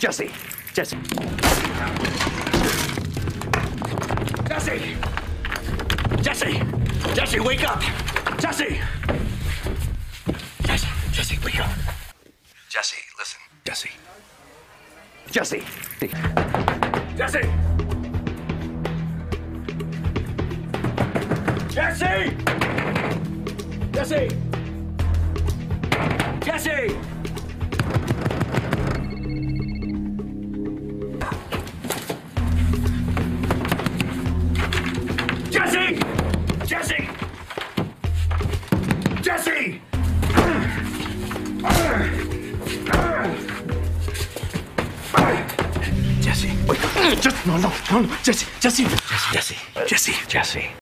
Jesse! Jesse! Jesse! Jesse! Jesse, wake up! Jesse! Jesse! Jesse, wake up! Jesse, listen. Jesse. Jesse! Jesse! Jesse! Jesse! Jesse! Jesse! Jesse! Jesse! Jesse, wait. Just no, Jesse, Jesse, Jesse, Jesse, Jesse.